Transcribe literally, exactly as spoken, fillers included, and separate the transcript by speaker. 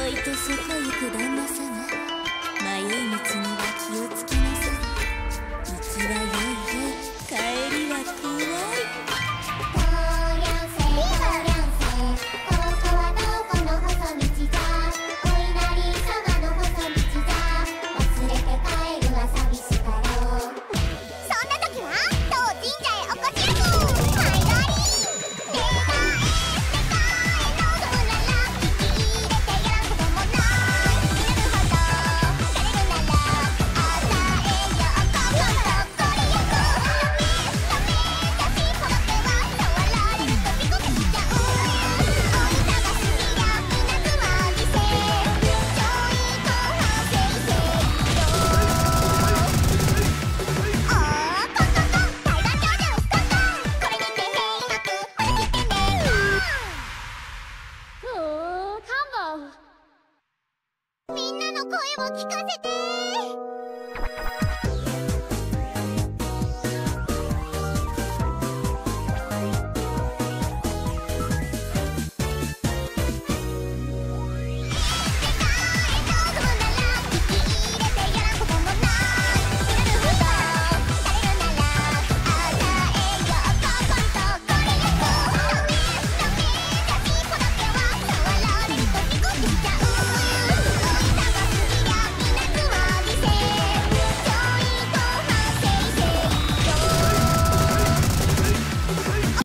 Speaker 1: いとそこ行く旦那様、迷い道には気をつけなさい。行きはよいよい、帰りは怖い。
Speaker 2: とりゃんせとりゃんせ、ここはどこの細道じゃ、お稲荷様の細道じゃ、忘れて帰るは寂しかろう。そんな時は当神社へお越しやす。はいがり出会え世界のどうらら聞き入れてやらんこともない。死ぬほど枯れるなら与えようこそとこりよくダメダメだしこの手は触られるとピコピコしちゃう。おい探しにゃ稲妻にせ上位後半せいせいよ。おーコンコンコン対岸教授ストントン、これにて閉幕ほら来てね。ふーカモン、みんなの声を聞かせて。